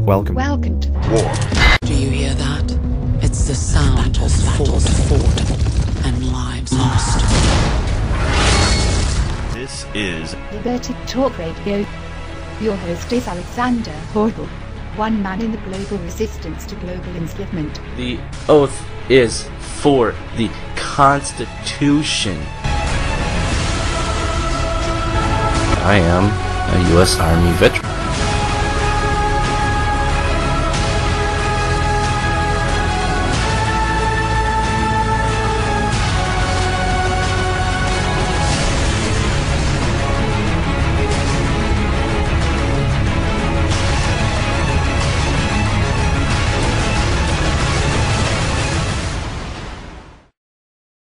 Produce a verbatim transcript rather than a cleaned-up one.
Welcome. Welcome to War. Do you hear that? It's the sound of fought, fought, and lives lost. This is Liberty Talk Radio. Your host is Alexander Horrible, one man in the global resistance to global enslavement. The oath is for the Constitution. I am a U S Army veteran.